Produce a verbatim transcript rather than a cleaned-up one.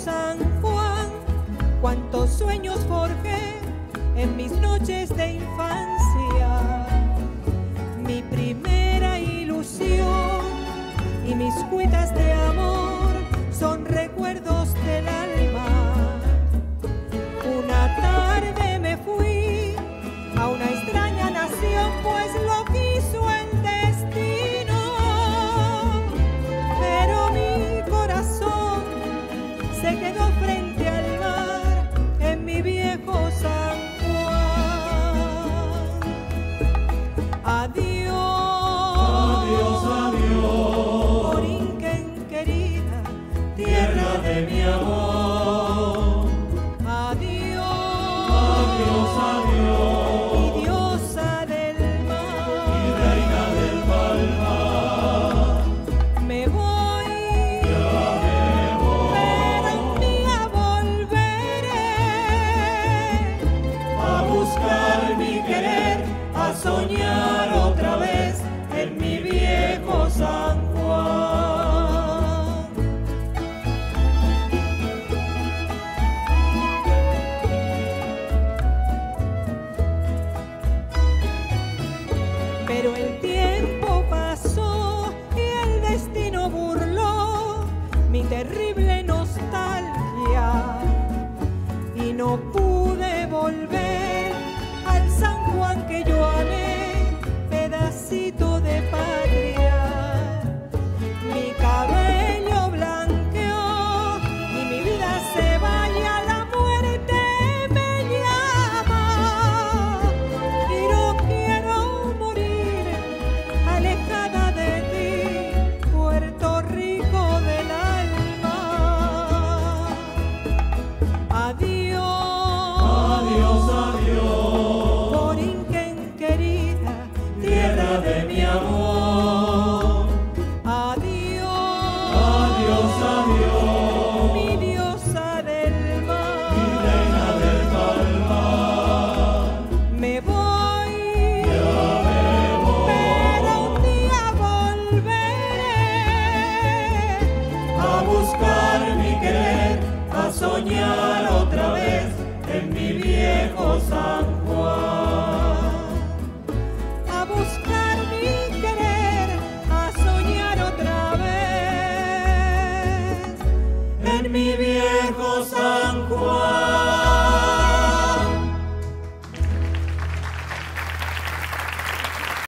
San Juan, cuántos sueños forjé en mis noches de infancia. Mi primera ilusión y mis cuitas de amor son recuerdos del alma. Una tarde me fui a una extraña nación, pues lo quiso el destino, pero mi corazón se quedó frente al mar en mi viejo San Juan. Adiós, adiós, adiós, Borinquen querida, tierra de mi amor. Adiós, adiós, adiós, mi diosa del mar, mi reina del palmar. me voy, Ya me voy, pero un día volveré a buscar mi querer, a soñar otra vez en mi viejo San Juan. pero el tiempo pasó y el destino burló mi terrible nostalgia y no pude volver al San Juan que yo amé, pedacito de patria. Mi cabello blanqueó y mi vida se va y a la muerte me llama, y no quiero morir alejada de ti, Puerto Rico del alma. Adiós, Adiós, adiós, Borinquen querida, tierra de mi amor. adiós, Adiós, adiós, mi diosa del mar, mi reina del palmar. me voy, Ya me voy, pero un día volveré a buscar mi querer, a soñar otra vez en mi viejo San Juan. a buscar mi querer, a soñar otra vez En mi viejo San Juan.